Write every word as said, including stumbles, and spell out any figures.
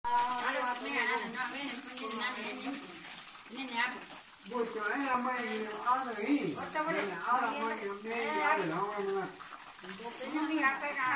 buổi tối là mày áo đấy, áo là mày hôm nay áo để nó ăn mà.